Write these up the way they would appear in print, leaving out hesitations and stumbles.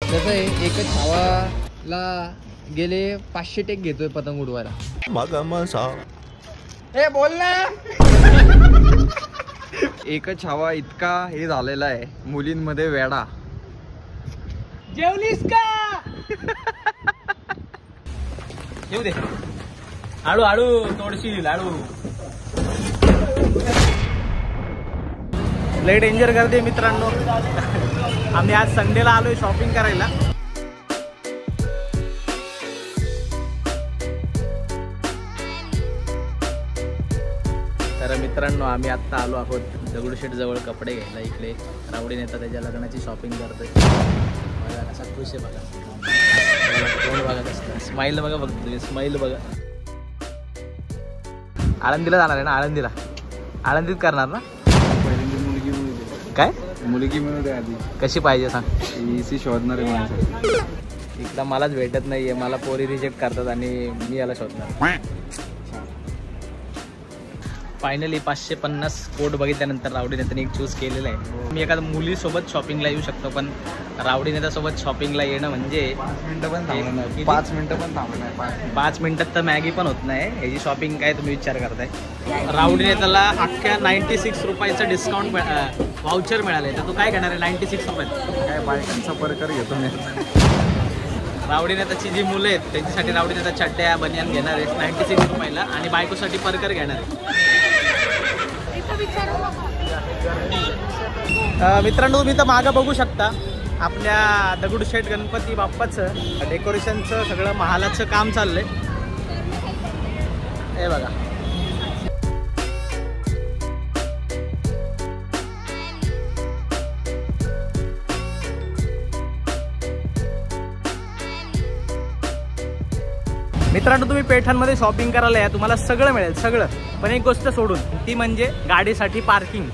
कसं आहे, एकच छावाला गेले 500 टेक घेतोय पतंग उडवायला. हे बोल ना. एकच छावा इतका हे झालेला आहे मुलींमध्ये वेडा. जेवलीस का? येऊ दे. आळू आळू तोडशील आळू. लय डेंजर गर्दी मित्रांनो. आम्ही आज संडेला आलोय शॉपिंग करायला. तर मित्रांनो आम्ही आत्ता आलो आहोत दगडूशेठ जवळ कपडे घ्यायला. इकडे रावडी नेता त्याच्या लग्नाची शॉपिंग करतोय. बघा कसा खुश आहे बघा. तोंड बघा कसं. स्माईल बघा फक्त तुम्ही. स्माईल बघा. आळंदीला जाणार आहे ना? आळंदीला आळंदीत करणार ना? काय मुलगी म्हणून आधी कशी पाहिजे सांग. इसी शोधणार आहे माणसं. इकडं मलाच भेटत नाहीये. मला पोरी रिजेक्ट करतात आणि मी याला शोधणार. फायनली 550 कोट बघितल्यानंतर रावडी नेत्याने एक चूज केलेला आहे. मी एखाद्या मुलीसोबत शॉपिंगला येऊ शकतो पण रावडी नेत्यासोबत शॉपिंगला येणं म्हणजे 5 मिनिटं पण थांबलं नाही. 5 मिनिटं पण थांबलं नाही. 5 मिनिटात तर मॅगी पण होत नाही. ह्याची शॉपिंग काय तुम्ही विचार करताय. रावडी नेत्याला अख्ख्या 96 रुपयाचं डिस्काउंट वाउचर मिळाले. तर तू काय घेणार आहे 96 रुपयात? काय बायकांचा परकर घेतो मी. रावडी नेताची जी मुलं आहेत त्यांच्यासाठी रावडी नेता चड्ड्या बनियान घेणार आहेत 96 रुपयाला आणि बायकोसाठी परकर घेणार आहे. मित्रांनो तुम्ही तर मागं बघू शकता आपल्या दगडूशेठ गणपती बाप्पाचं डेकोरेशनचं सगळं महालाचं काम चाललंय. हे बघा. मित्रांनो तुम्ही पैठणमध्ये शॉपिंग करायला या तुम्हाला सगळं मिळेल सगळं. पण एक गोष्ट सोडून ती म्हणजे गाडीसाठी पार्किंग.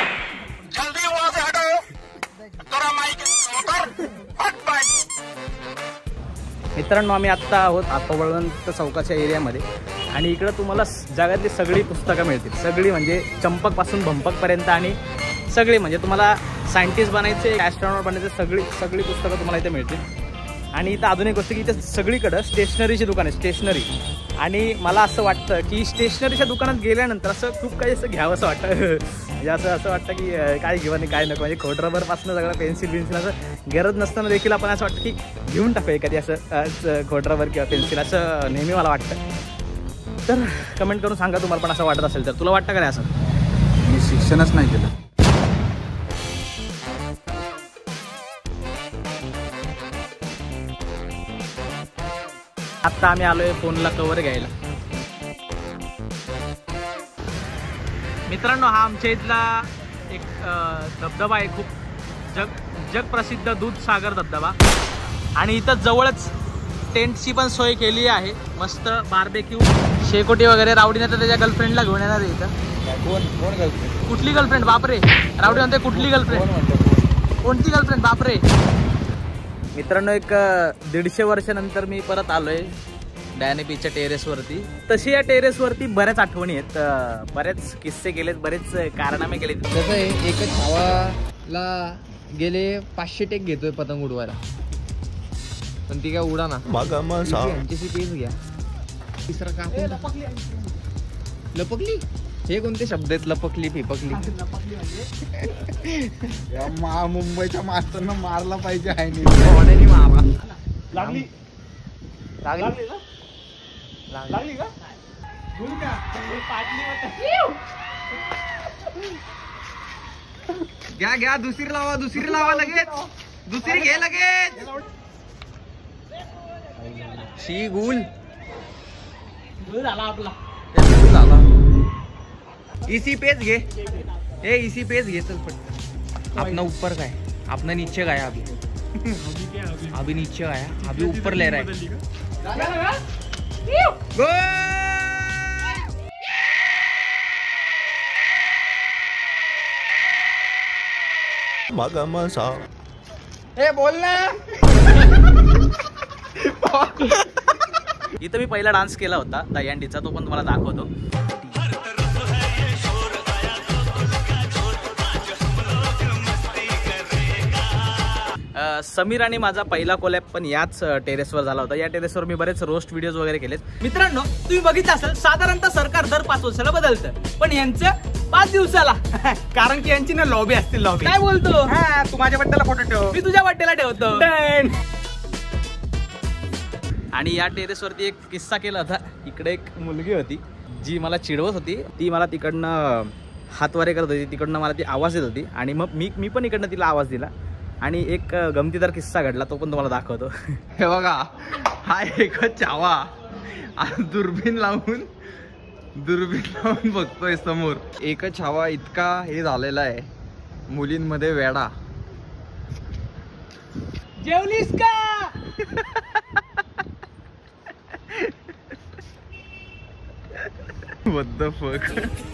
मित्रांनो आम्ही आत्ता आहोत आत्तावळवंत चौकाच्या एरियामध्ये आणि इकडं तुम्हाला जगातली सगळी पुस्तकं मिळतील. सगळी म्हणजे चंपकपासून भंपकपर्यंत आणि सगळी म्हणजे तुम्हाला सायंटिस्ट बनायचे ॲस्ट्रॉनॉट बनायचे सगळी पुस्तकं तुम्हाला इथे मिळतील. आणि इथं अजून एक गोष्ट की इथे सगळीकडं स्टेशनरीची दुकान आहे. स्टेशनरी. आणि मला असं वाटतं की स्टेशनरीच्या दुकानात गेल्यानंतर असं खूप काही असं घ्यावं असं वाटतं. म्हणजे असं वाटतं की काय घेऊ आणि काय नको. म्हणजे खोडरबरपासून सगळं पेन्सिल असं गरज नसताना देखील आपण असं वाटतं की घेऊन टाकू एखादी असं खोडरबर किंवा पेन्सिल असं नेहमी मला वाटतं. तर कमेंट करून सांगा तुम्हाला पण असं वाटत असेल तर. तुला वाटतं का असं? मी शिक्षणच नाही केलं. आत्ता आम्ही आलोय फोनला कवर घ्यायला. मित्रांनो हा आमच्या इथला एक धबधबा आहे. खूप जगप्रसिद्ध दूधसागर धबधबा. आणि इथं जवळच टेंटची पण सोय केली आहे. मस्त बार्बेक्यू शेकोटी वगैरे. रावडीने तर त्याच्या गर्लफ्रेंडला घेऊन येणार आहे इथं. कोण गर्लफ्रेंड? कुठली गर्लफ्रेंड? बापरे. रावडी म्हणते कुठली गर्लफ्रेंड? कोणती गर्लफ्रेंड? बापरे. मित्रांनो एक 150 वर्षानंतर मी परत आलोय डायने बीचच्या टेरेसवरती. तशी या टेरेसवरती बऱ्याच आठवणी आहेत. बरेच किस्से केलेत. बरेच कारनामे केलेत. कसं आहे, एकच छावाला गेले 500 टेक घेतोय पतंग उडवायला. पण ती काय उडा ना. यांच्याशी पीस घ्या. तिसरा का लपकली. हे कोणते शब्द आहेत? लपकली फिपकली. मुंबईच्या माणसांना मारला पाहिजे आहे. मारला. लागली लागली लागली का? घ्या दुसरी लावा लगेच. दुसरी घे लगेच. शी गुल झाला आपला. इसी पेज घे. ए इसी पेज घे. चल पटकन. अपना ऊपर का है, अपना नीचे का है. अभी नीचे आया. अभी ऊपर ले रहा है. ए बोल ना. इथं मी पहिला डान्स केला होता दहीहंडीचा. तो पण तुम्हाला दाखवतो. समीर आणि माझा पहिला कोलॅब पण याच टेरेसवर झाला होता. या टेरेसवर मी बरेच रोस्ट व्हिडिओज वगैरे केलेत. मित्रांनो, तुम्ही बघितलं असेल साधारणतः सरकार दर 5 वर्षाला बदलतं, पण यांचं 5 दिवसाला. कारण की यांची ना लॉबी असतील. लॉबी काय बोलतो? तू माझ्या बड्डेला फोटो ठेव, मी तुझ्या बड्डेला ठेवतो. आणि या टेरेसवरती एक किस्सा केला होता. इकडे एक मुलगी होती जी मला चिडवत होती. ती मला तिकडनं हातवारे करत होती, तिकडनं मला ती आवाज येत होती आणि मग मी पण इकडनं तिला आवाज दिला. आणि एक गमतीदार किस्सा घडला, तो पण तुम्हाला दाखवतो. हे बघा, हा एक चावा दुर्बीण लावून बघतोय समोर. एक छावा इतका हे झालेला आहे मुलींमध्ये वेडा. जेवलीस का? What the fuck?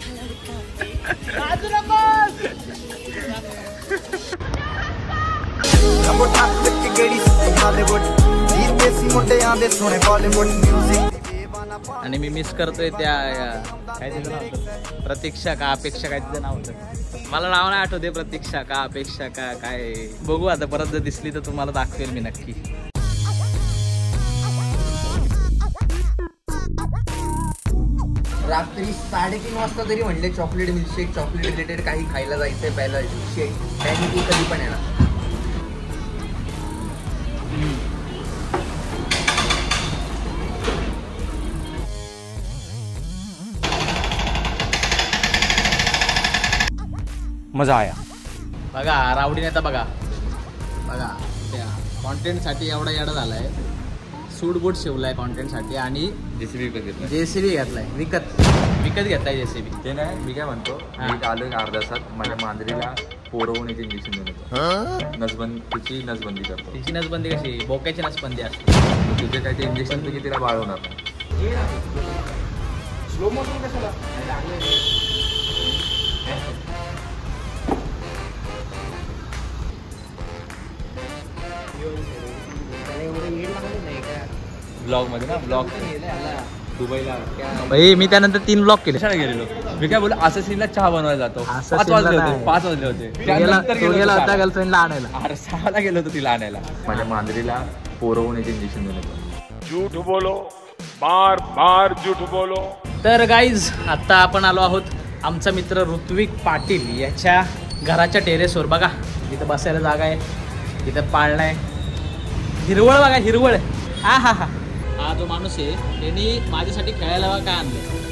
आणि मी मिस करतोय त्या काय तिचं नाव होतं, प्रतीक्षा का अपेक्षा काय तिचं नाव होतं. मला नाव नाही आठवते. प्रतीक्षा का अपेक्षा का काय, बघू आता परत जर दिसली तर तुम्हाला दाखवेल मी नक्की. रात्री 3:30 वाजता तरी म्हणले चॉकलेट मिल्कशेक, चॉकलेट रिलेटेड काही खायला जायचंय, प्यायला शेक, त्याने ती कधी पण येणार. मजा आया. बघा रावडी नेता बघा त्या कॉन्टेंट साठी एवढा येडा झालाय. सूट बूट शिवलाय कॉन्टेंट साठी आणि जेसीबी घेतलाय विकत घेतलाय जेसीबी. ते नाही, मी काय म्हणतो, मी आलो अर्धा तासात माझ्या मांजरीला पोरवण्याचे इंजेक्शन देऊन येतो. तिची नसबंदी करतो. तिची नसबंदी कशी? बोक्याची नसबंदी असते. तुझे काय ते इंजेक्शन तुझी तिला बाळवणार नाही. स्लो मोशन कशाला? ब्लॉग मध्ये ना, ब्लॉग दुबईला भाई मी त्यानंतर 3 ब्लॉग केले. गेलेलो. मी काय बोललो, असं सीनला चहा बनवायला जातो. 5 वाजले होते. गेला होता गर्लफ्रेंडला आणायला. अरे 6ला गेलो होतो तिला आणायला. माझ्या मांजरीला पोरवण्याचे इंजेक्शन देऊन येतो. झूठ बोलो, बार बार झूठ बोलो. तर गाईज, आता आपण आलो आहोत आमचा मित्र ऋत्विक पाटील याच्या घराच्या टेरेसवर. बघा इथं बसायला जागा आहे, इथं पाळणा आहे, हिरवळ बघा, हिरवळ. हा जो माणूस आहे त्यांनी माझ्यासाठी खेळायला काय आणलं,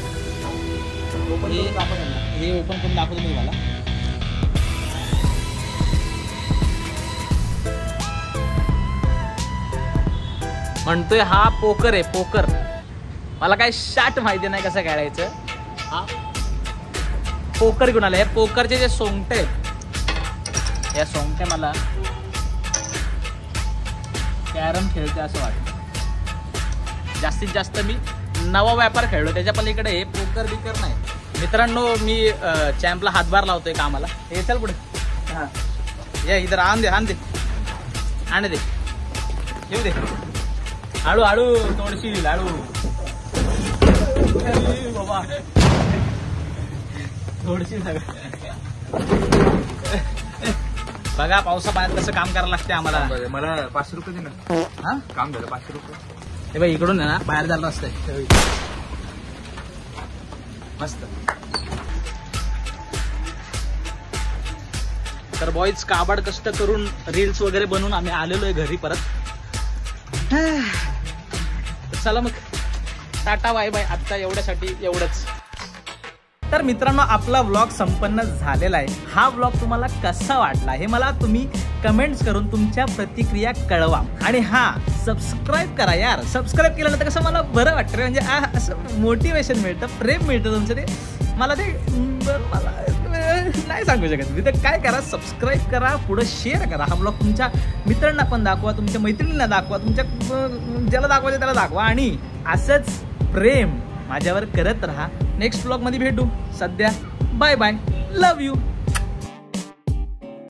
हे ओपन करून दाखवतो मी मला. म्हणतोय हा पोकर आहे, पोकर. मला काय शाट माहिती नाही कसं खेळायचं. हा पोकर घेऊन आला. या पोकरचे जे सोंगटे आहेत, या सोंगटे मला कॅरम खेळते असं वाटतं. जास्तीत जास्त मी नवा व्यापार खेळलो, त्याच्या पलीकडे हे पोकर बिकर नाही. मित्रांनो, मी चॅम्पला हातभार लावतोय कामाला. हे चल पुढे. हां या इधर आण दे आण दे, येऊ दे. हळू हळू तोडशील, हळू बाबा थोडीशी बघा पावसा पाण्यात कसं काम करायला लागते आम्हाला. मला 500 रुपये दे ना. हा काम झालं 500 रुपये. हे बाई इकडून आहे ना, बाहेर झालं असतंय मस्त. तर बॉईज काबाड कष्ट करून रील्स वगैरे बनवून आम्ही आलेलो आहे घरी परत. चला मग टाटा बाय बाय. आता एवढ्यासाठी एवढंच. तर मित्रांनो, आपला व्लॉग संपन्न झालेला आहे. हा व्लॉग तुम्हाला कसा वाटला हे मला तुम्ही कमेंट्स करून तुमच्या प्रतिक्रिया कळवा. आणि हा सबस्क्राईब करा यार. सबस्क्राईब केल्यानंतर कसं मला बरं वाटतं, म्हणजे असं मोटिवेशन मिळतं, प्रेम मिळतं तुमचं. ते मला मला नाही सांगू शकत मी. तर काय करा, सबस्क्राईब करा, पुढं शेअर करा. हा ब्लॉग तुमच्या मित्रांना पण दाखवा, तुमच्या मैत्रिणींना दाखवा, तुमच्या ज्याला दाखवायचं त्याला दाखवा. आणि असंच प्रेम माझ्यावर करत राहा. नेक्स्ट ब्लॉग मध्ये भेटू. सध्या बाय बाय. Love you.